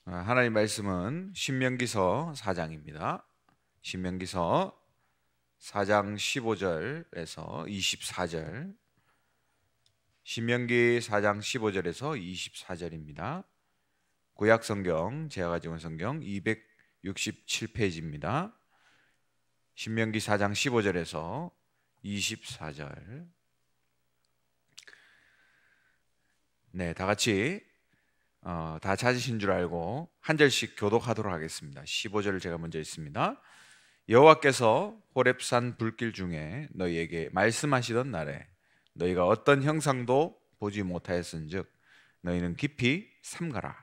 하나님 말씀은 신명기서 4장입니다. 신명기서 4장 15절에서 24절, 신명기 4장 15절에서 24절입니다. 구약성경, 제가 가지고 온 성경 267페이지입니다. 신명기 4장 15절에서 24절. 네, 다 같이 다 찾으신 줄 알고 한 절씩 교독하도록 하겠습니다. 15절을 제가 먼저 읽습니다. 여호와께서 호렙산 불길 중에 너희에게 말씀하시던 날에 너희가 어떤 형상도 보지 못하였은즉 너희는 깊이 삼가라.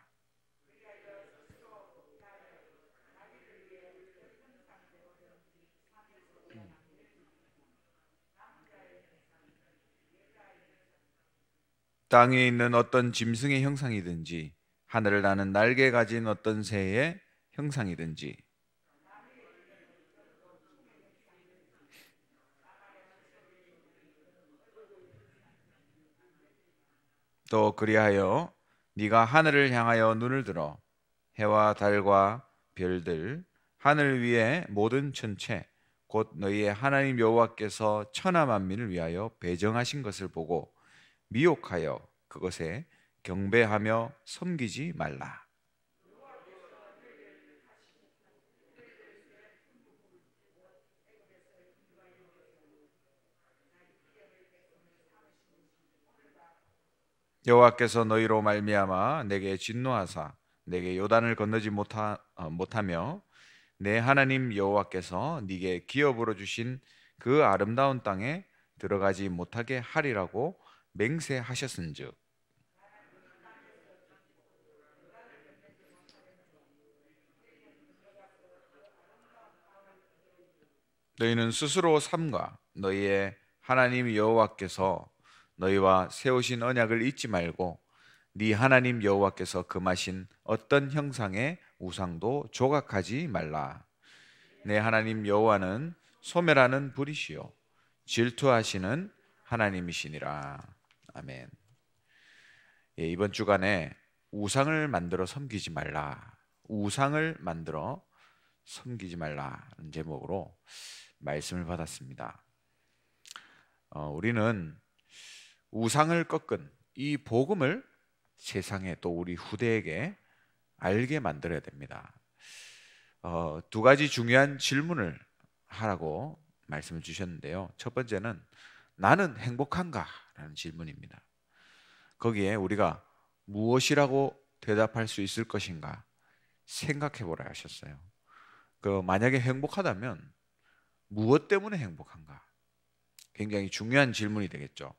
땅에 있는 어떤 짐승의 형상이든지 하늘을 나는 날개 가진 어떤 새의 형상이든지 또 그리하여 네가 하늘을 향하여 눈을 들어 해와 달과 별들 하늘 위의 모든 천체 곧 너희의 하나님 여호와께서 천하 만민을 위하여 배정하신 것을 보고 미혹하여 그것에 경배하며 섬기지 말라. 여호와께서 너희로 말미암아 내게 진노하사 내게 요단을 건너지 못하며 내 하나님 여호와께서 네게 기업으로 주신 그 아름다운 땅에 들어가지 못하게 하리라고 맹세하셨은즉 너희는 스스로 삼가 너희의 하나님 여호와께서 너희와 세우신 언약을 잊지 말고 네 하나님 여호와께서 금하신 어떤 형상의 우상도 조각하지 말라. 내 하나님 여호와는 소멸하는 불이시요 질투하시는 하나님이시니라. 아멘. 예, 이번 주간에 우상을 만들어 섬기지 말라. 우상을 만들어 섬기지 말라는 제목으로 말씀을 받았습니다. 우리는 우상을 꺾은 이 복음을 세상에 또 우리 후대에게 알게 만들어야 됩니다. 두 가지 중요한 질문을 하라고 말씀을 주셨는데요. 첫 번째는 나는 행복한가? 라는 질문입니다. 거기에 우리가 무엇이라고 대답할 수 있을 것인가 생각해 보라 하셨어요. 만약에 행복하다면 무엇 때문에 행복한가? 굉장히 중요한 질문이 되겠죠.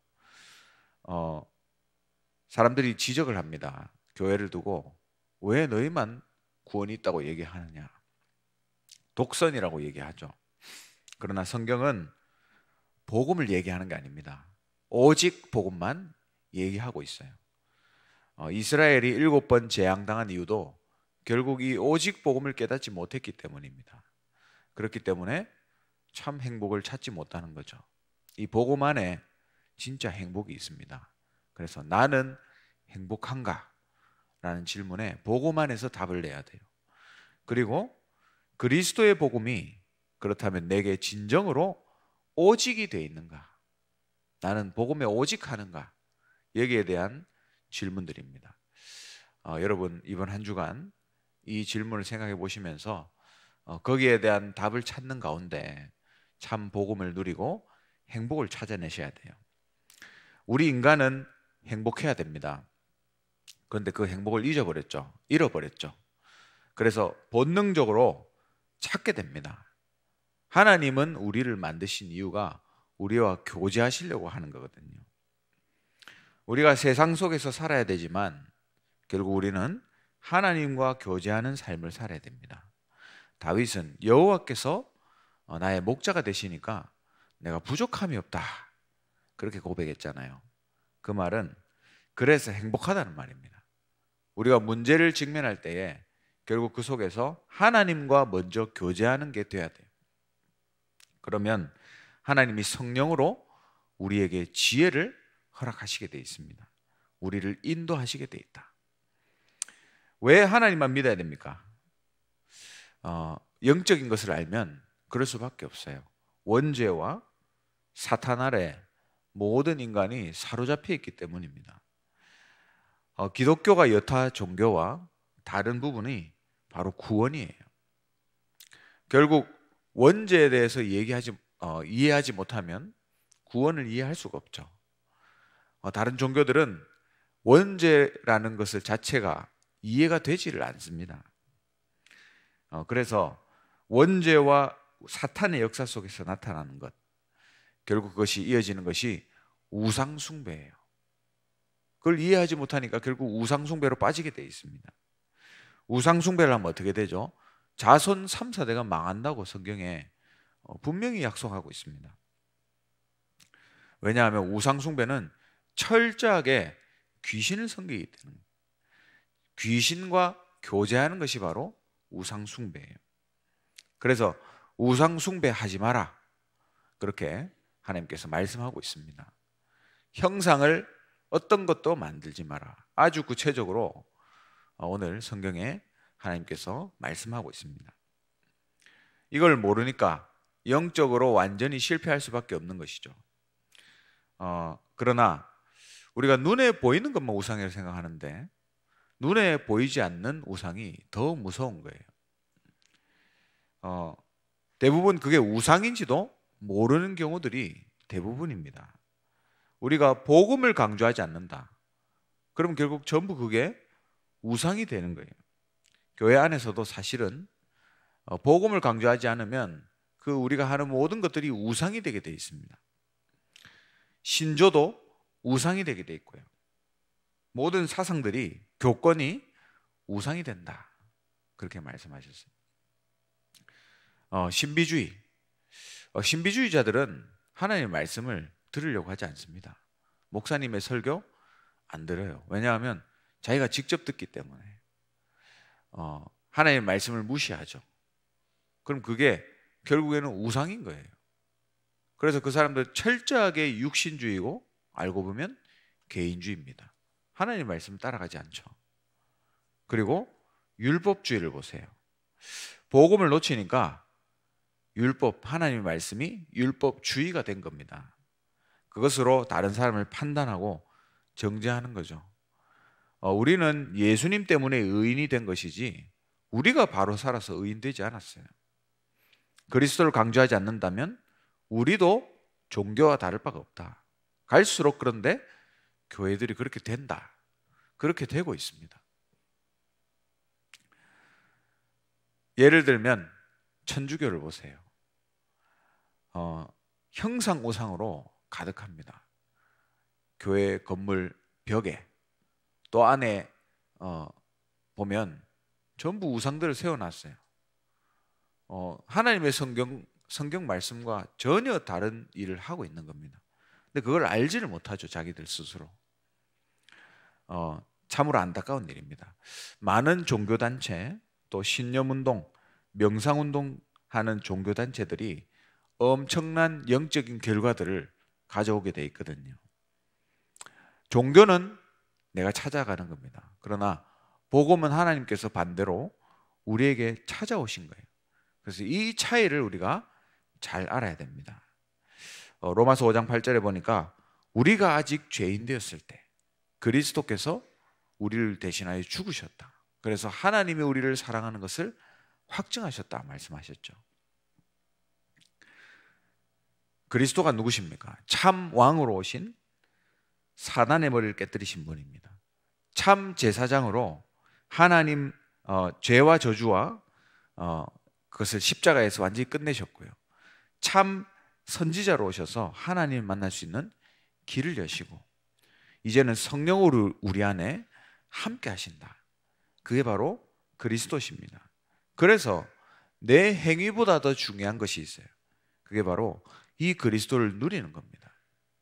사람들이 지적을 합니다. 교회를 두고 왜 너희만 구원이 있다고 얘기하느냐? 독선이라고 얘기하죠. 그러나 성경은 복음을 얘기하는 게 아닙니다. 오직 복음만 얘기하고 있어요. 이스라엘이 7번 재앙당한 이유도 결국 이 오직 복음을 깨닫지 못했기 때문입니다. 그렇기 때문에 참 행복을 찾지 못하는 거죠. 이 복음 안에 진짜 행복이 있습니다. 그래서 나는 행복한가? 라는 질문에 복음 안에서 답을 내야 돼요. 그리고 그리스도의 복음이 그렇다면 내게 진정으로 오직이 되어 있는가? 나는 복음에 오직하는가? 여기에 대한 질문들입니다. 여러분 이번 한 주간 이 질문을 생각해 보시면서 거기에 대한 답을 찾는 가운데 참 복음을 누리고 행복을 찾아내셔야 돼요. 우리 인간은 행복해야 됩니다. 그런데 그 행복을 잃어버렸죠. 그래서 본능적으로 찾게 됩니다. 하나님은 우리를 만드신 이유가 우리와 교제하시려고 하는 거거든요. 우리가 세상 속에서 살아야 되지만 결국 우리는 하나님과 교제하는 삶을 살아야 됩니다. 다윗은 여호와께서 나의 목자가 되시니까 내가 부족함이 없다 그렇게 고백했잖아요. 그 말은 그래서 행복하다는 말입니다. 우리가 문제를 직면할 때에 결국 그 속에서 하나님과 먼저 교제하는 게 돼야 돼요. 그러면 하나님이 성령으로 우리에게 지혜를 허락하시게 돼 있습니다. 우리를 인도하시게 돼 있다. 왜 하나님만 믿어야 됩니까? 영적인 것을 알면 그럴 수밖에 없어요. 원죄와 사탄 아래 모든 인간이 사로잡혀 있기 때문입니다. 기독교가 여타 종교와 다른 부분이 바로 구원이에요. 결국 원죄에 대해서 이해하지 못하면 구원을 이해할 수가 없죠. 다른 종교들은 원죄라는 것을 자체가 이해가 되지를 않습니다. 그래서 원죄와 사탄의 역사 속에서 나타나는 것, 결국 그것이 이어지는 것이 우상숭배예요. 그걸 이해하지 못하니까 결국 우상숭배로 빠지게 돼 있습니다. 우상숭배를 하면 어떻게 되죠? 자손 3, 4대가 망한다고 성경에 분명히 약속하고 있습니다. 왜냐하면 우상숭배는 철저하게 귀신을 섬기기 때문에, 귀신과 교제하는 것이 바로 우상숭배예요. 그래서 우상숭배하지 마라, 그렇게 하나님께서 말씀하고 있습니다. 형상을 어떤 것도 만들지 마라. 아주 구체적으로 오늘 성경에 하나님께서 말씀하고 있습니다. 이걸 모르니까 영적으로 완전히 실패할 수밖에 없는 것이죠. 그러나 우리가 눈에 보이는 것만 우상이라고 생각하는데 눈에 보이지 않는 우상이 더 무서운 거예요. 대부분 그게 우상인지도 모르는 경우들이 대부분입니다. 우리가 복음을 강조하지 않는다, 그럼 결국 전부 그게 우상이 되는 거예요. 교회 안에서도 사실은 복음을 강조하지 않으면 그 우리가 하는 모든 것들이 우상이 되게 되어 있습니다. 신조도 우상이 되게 되어 있고요. 모든 사상들이, 교권이 우상이 된다, 그렇게 말씀하셨어요. 신비주의자들은 하나님의 말씀을 들으려고 하지 않습니다. 목사님의 설교 안 들어요. 왜냐하면 자기가 직접 듣기 때문에. 하나님의 말씀을 무시하죠. 그럼 그게 결국에는 우상인 거예요. 그래서 그 사람들 철저하게 육신주의고 알고 보면 개인주의입니다. 하나님의 말씀을 따라가지 않죠. 그리고 율법주의를 보세요. 복음을 놓치니까 하나님의 말씀이 율법주의가 된 겁니다. 그것으로 다른 사람을 판단하고 정죄하는 거죠. 우리는 예수님 때문에 의인이 된 것이지 우리가 바로 살아서 의인되지 않았어요. 그리스도를 강조하지 않는다면 우리도 종교와 다를 바가 없다. 갈수록 그런데 교회들이 그렇게 된다, 그렇게 되고 있습니다. 예를 들면 천주교를 보세요. 형상 우상으로 가득합니다. 교회 건물 벽에 또 안에 보면 전부 우상들을 세워놨어요. 하나님의 성경 말씀과 전혀 다른 일을 하고 있는 겁니다. 근데 그걸 알지를 못하죠, 자기들 스스로. 참으로 안타까운 일입니다. 많은 종교단체, 또 신념운동, 명상운동 하는 종교단체들이 엄청난 영적인 결과들을 가져오게 돼 있거든요. 종교는 내가 찾아가는 겁니다. 그러나 복음은 하나님께서 반대로 우리에게 찾아오신 거예요. 그래서 이 차이를 우리가 잘 알아야 됩니다. 로마서 5장 8절에 보니까 우리가 아직 죄인 되었을 때 그리스도께서 우리를 대신하여 죽으셨다. 그래서 하나님이 우리를 사랑하는 것을 확증하셨다 말씀하셨죠. 그리스도가 누구십니까? 참 왕으로 오신, 사단의 머리를 깨뜨리신 분입니다. 참 제사장으로 하나님 죄와 저주와 그것을 십자가에서 완전히 끝내셨고요. 참 선지자로 오셔서 하나님을 만날 수 있는 길을 여시고 이제는 성령으로 우리 안에 함께 하신다. 그게 바로 그리스도십니다. 그래서 내 행위보다 더 중요한 것이 있어요. 그게 바로 이 그리스도를 누리는 겁니다.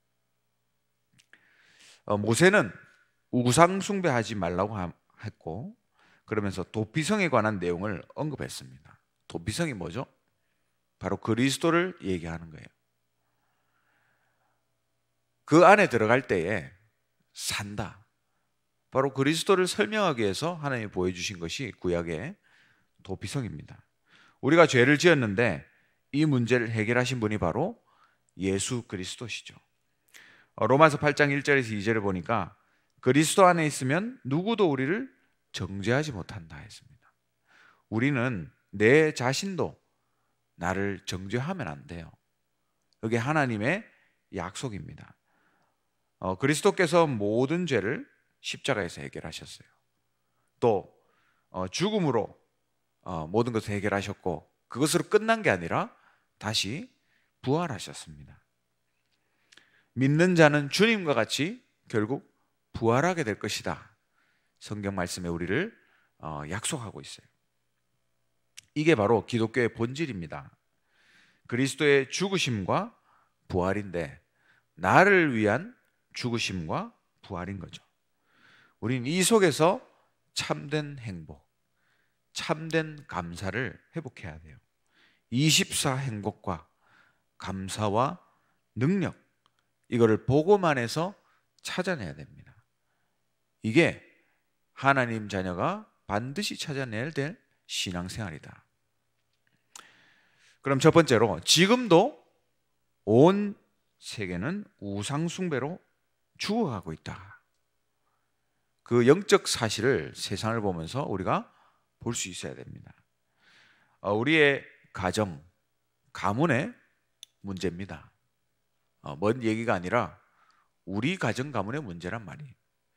모세는 우상 숭배하지 말라고 했고, 그러면서 도피성에 관한 내용을 언급했습니다. 도피성이 뭐죠? 바로 그리스도를 얘기하는 거예요. 그 안에 들어갈 때에 산다. 바로 그리스도를 설명하기 위해서 하나님이 보여주신 것이 구약의 도피성입니다. 우리가 죄를 지었는데 이 문제를 해결하신 분이 바로 예수 그리스도시죠. 로마서 8장 1절에서 2절을 보니까 그리스도 안에 있으면 누구도 우리를 정죄하지 못한다 했습니다. 우리는 내 자신도 나를 정죄하면 안 돼요. 이게 하나님의 약속입니다. 그리스도께서 모든 죄를 십자가에서 해결하셨어요. 또 죽음으로 모든 것을 해결하셨고, 그것으로 끝난 게 아니라 다시 부활하셨습니다. 믿는 자는 주님과 같이 결국 부활하게 될 것이다. 성경 말씀에 우리를 약속하고 있어요. 이게 바로 기독교의 본질입니다. 그리스도의 죽으심과 부활인데, 나를 위한 죽으심과 부활인 거죠. 우린 이 속에서 참된 행복, 참된 감사를 회복해야 돼요. 24 행복과 감사와 능력, 이거를 복음 안에서 찾아내야 됩니다. 이게 하나님 자녀가 반드시 찾아내야 될 신앙생활이다. 그럼 첫 번째로, 지금도 온 세계는 우상숭배로 죽어가고 있다. 그 영적 사실을 세상을 보면서 우리가 볼 수 있어야 됩니다. 우리의 가정, 가문의 문제입니다. 먼 얘기가 아니라 우리 가정 가문의 문제란 말이에요.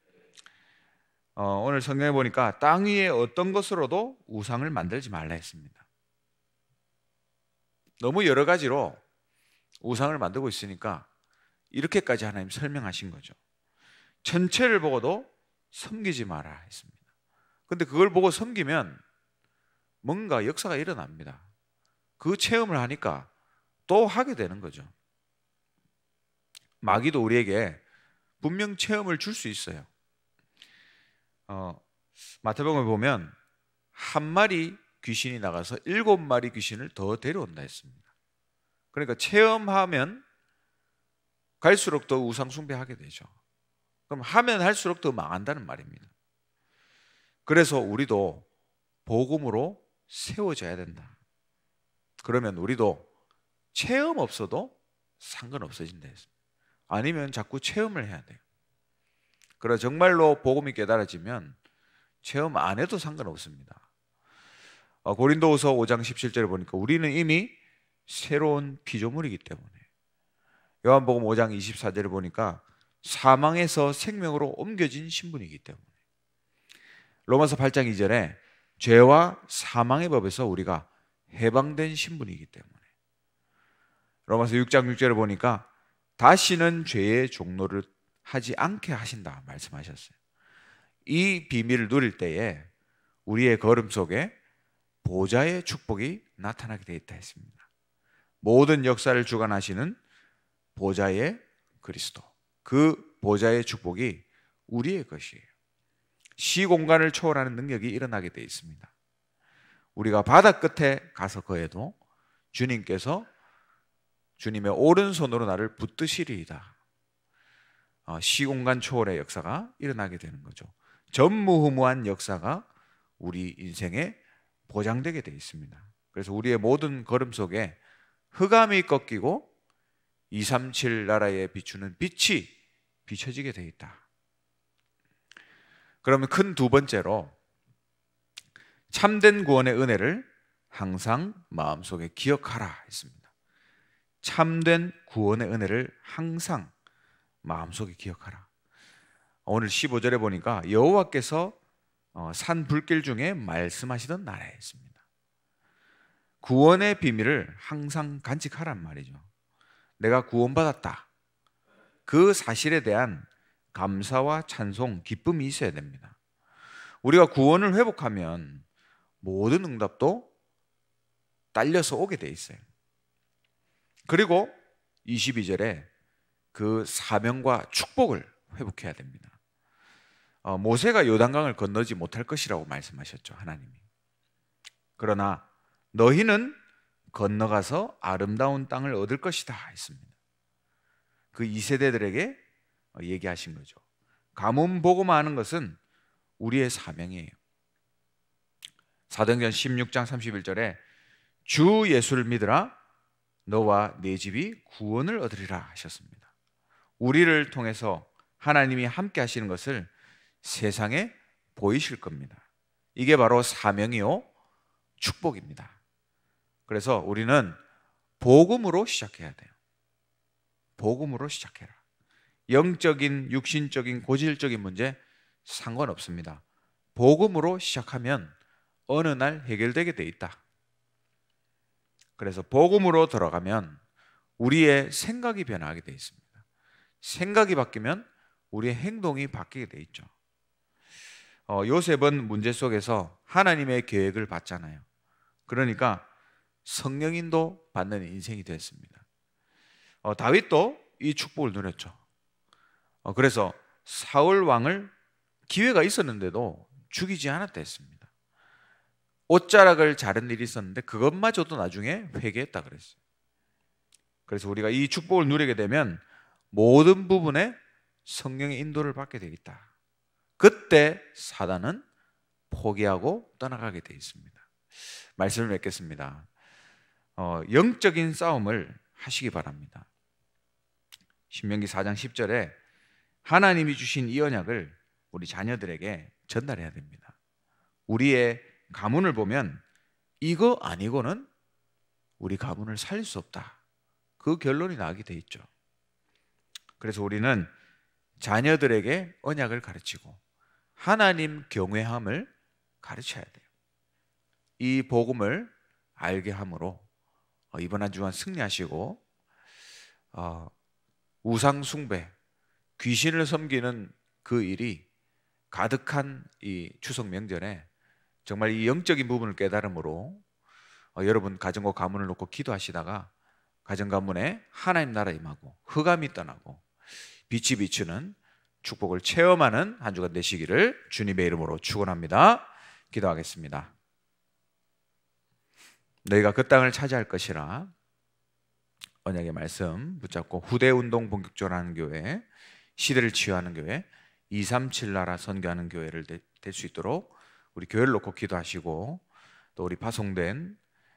오늘 성경에 보니까 땅 위에 어떤 것으로도 우상을 만들지 말라 했습니다. 너무 여러 가지로 우상을 만들고 있으니까 이렇게까지 하나님 설명하신 거죠. 전체를 보고도 섬기지 마라 했습니다. 근데 그걸 보고 섬기면 뭔가 역사가 일어납니다. 그 체험을 하니까 또 하게 되는 거죠. 마귀도 우리에게 분명 체험을 줄 수 있어요. 마태복음을 보면 한 마리 귀신이 나가서 7마리 귀신을 더 데려온다 했습니다. 그러니까 체험하면 갈수록 더 우상 숭배하게 되죠. 그럼 하면 할수록 더 망한다는 말입니다. 그래서 우리도 복음으로 세워져야 된다. 그러면 우리도 체험 없어도 상관없어진다 했습니다. 아니면 자꾸 체험을 해야 돼요. 그러나 정말로 복음이 깨달아지면 체험 안 해도 상관없습니다. 고린도후서 5장 17절에 보니까 우리는 이미 새로운 피조물이기 때문에, 요한복음 5장 24절에 보니까 사망에서 생명으로 옮겨진 신분이기 때문에, 로마서 8장 2절에 죄와 사망의 법에서 우리가 해방된 신분이기 때문에, 로마서 6장 6절에 보니까 다시는 죄의 종노를 하지 않게 하신다 말씀하셨어요. 이 비밀을 누릴 때에 우리의 걸음 속에 보좌의 축복이 나타나게 되어 있다 했습니다. 모든 역사를 주관하시는 보좌의 그리스도, 그 보좌의 축복이 우리의 것이에요. 시공간을 초월하는 능력이 일어나게 되어 있습니다. 우리가 바다 끝에 가서 거해도 주님께서 주님의 오른손으로 나를 붙드시리이다. 시공간 초월의 역사가 일어나게 되는 거죠. 전무후무한 역사가 우리 인생에 보장되게 되어 있습니다. 그래서 우리의 모든 걸음 속에 흑암이 꺾이고 237 나라에 비추는 빛이 비춰지게 되어 있다. 그러면 큰 두 번째로, 참된 구원의 은혜를 항상 마음속에 기억하라 했습니다. 참된 구원의 은혜를 항상 마음속에 기억하라. 오늘 15절에 보니까 여호와께서 산 불길 중에 말씀하시던 나라에 있습니다. 구원의 비밀을 항상 간직하란 말이죠. 내가 구원받았다, 그 사실에 대한 감사와 찬송, 기쁨이 있어야 됩니다. 우리가 구원을 회복하면 모든 응답도 딸려서 오게 돼 있어요. 그리고 22절에 그 사명과 축복을 회복해야 됩니다. 모세가 요단강을 건너지 못할 것이라고 말씀하셨죠, 하나님이. 그러나 너희는 건너가서 아름다운 땅을 얻을 것이다 했습니다. 그 2세대들에게 얘기하신 거죠. 가뭄 보고만 하는 것은 우리의 사명이에요. 사도행전 16장 31절에 주 예수를 믿으라 너와 네 집이 구원을 얻으리라 하셨습니다. 우리를 통해서 하나님이 함께 하시는 것을 세상에 보이실 겁니다. 이게 바로 사명이요 축복입니다. 그래서 우리는 복음으로 시작해야 돼요. 복음으로 시작해라. 영적인, 육신적인, 고질적인 문제 상관없습니다. 복음으로 시작하면 어느 날 해결되게 돼 있다. 그래서 복음으로 들어가면 우리의 생각이 변하게 돼 있습니다. 생각이 바뀌면 우리의 행동이 바뀌게 돼 있죠. 요셉은 문제 속에서 하나님의 계획을 받잖아요. 그러니까 성령인도 받는 인생이 됐습니다. 다윗도 이 축복을 누렸죠. 그래서 사울 왕을 기회가 있었는데도 죽이지 않았다 했습니다. 옷자락을 자른 일이 있었는데 그것마저도 나중에 회개했다 그랬어요. 그래서 우리가 이 축복을 누리게 되면 모든 부분에 성령의 인도를 받게 되겠다. 그때 사단은 포기하고 떠나가게 되어 있습니다. 말씀을 맺겠습니다. 영적인 싸움을 하시기 바랍니다. 신명기 4장 10절에 하나님이 주신 이 언약을 우리 자녀들에게 전달해야 됩니다. 우리의 가문을 보면 이거 아니고는 우리 가문을 살릴 수 없다. 그 결론이 나게 돼 있죠. 그래서 우리는 자녀들에게 언약을 가르치고 하나님 경외함을 가르쳐야 돼요. 이 복음을 알게 함으로 이번 한 주간 승리하시고 우상 숭배, 귀신을 섬기는 그 일이 가득한 이 추석 명절에 정말 이 영적인 부분을 깨달음으로 여러분 가정과 가문을 놓고 기도하시다가 가정 가문에 하나님 나라 임하고 흑암이 떠나고 빛이 비추는 축복을 체험하는 한 주간 되시기를 주님의 이름으로 축원합니다. 기도하겠습니다. 너희가 그 땅을 차지할 것이라 언약의 말씀 붙잡고 후대운동 본격적으로 하는 교회, 시대를 치유하는 교회, 237 나라 선교하는 교회를 될 수 있도록 우리 교회를 놓고 기도하시고 또 우리 파송된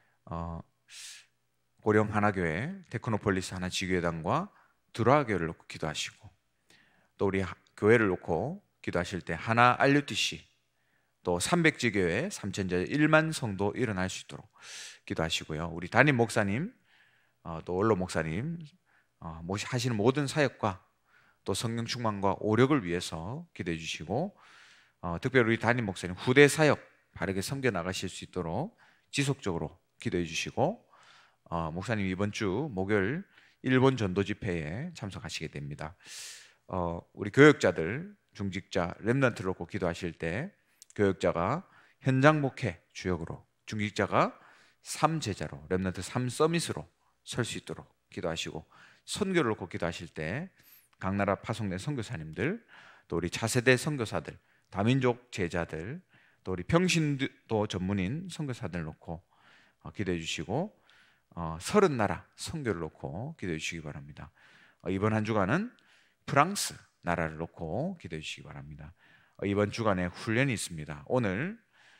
고령 하나교회, 테크노폴리스 하나지교회당과 드라교회를 놓고 기도하시고 또 우리 교회를 놓고 기도하실 때 하나 RUTC 또 300지교회 3천자 1만 성도 일어날 수 있도록 기도하시고요. 우리 담임 목사님 또 원로 목사님 하시는 모든 사역과 또 성령 충만과 오력을 위해서 기도해 주시고 특별히 우리 담임 목사님 후대 사역 바르게 섬겨 나가실 수 있도록 지속적으로 기도해 주시고 목사님 이번 주 목요일 일본 전도 집회에 참석하시게 됩니다. 우리 교역자들, 중직자, 렘넌트를 놓고 기도하실 때 교역자가 현장 목회 주역으로, 중직자가 3제자로, 렘넌트 3서밋으로 설 수 있도록 기도하시고 선교를 놓고 기도하실 때 각 나라 파송된 선교사님들, 또 우리 차세대 선교사들, 다민족 제자들, 또 우리 평신도 전문인 선교사들 놓고 기도해 주시고 30나라 선교를 놓고 기도해 주시기 바랍니다. 이번 한 주간은 프랑스 나라를 놓고 기도해 주시기 바랍니다. 이번 주간에 훈련이 있습니다. 오늘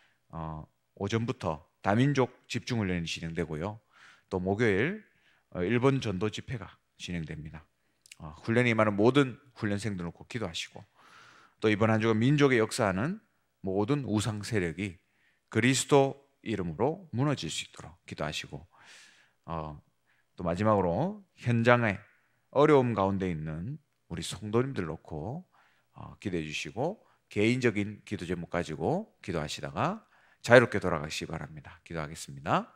오전부터 다민족 집중훈련이 진행되고요. 또 목요일 일본 전도 집회가 진행됩니다. 훈련이 임하는 모든 훈련생들 놓고 기도하시고 또 이번 한 주간 민족의 역사하는 모든 우상 세력이 그리스도 이름으로 무너질 수 있도록 기도하시고 또 마지막으로 현장에 어려움 가운데 있는 우리 성도님들 놓고 기도해 주시고 개인적인 기도 제목 가지고 기도하시다가 자유롭게 돌아가시기 바랍니다. 기도하겠습니다.